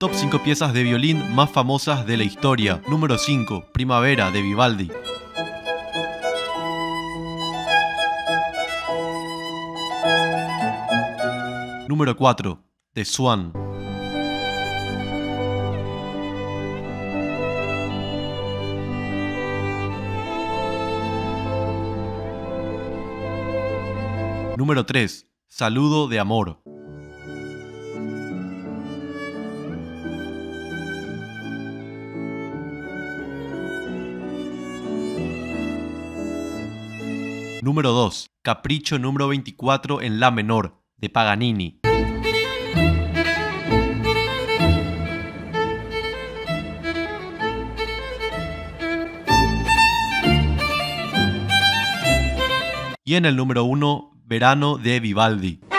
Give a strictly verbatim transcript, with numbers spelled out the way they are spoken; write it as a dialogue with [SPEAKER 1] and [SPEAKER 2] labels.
[SPEAKER 1] Top cinco piezas de violín más famosas de la historia. Número cinco. Primavera de Vivaldi. Número cuatro. The Swan. Número tres. Saludo de amor. Número dos. Capricho número veinticuatro en la menor, de Paganini. Y en el número uno, Verano de Vivaldi.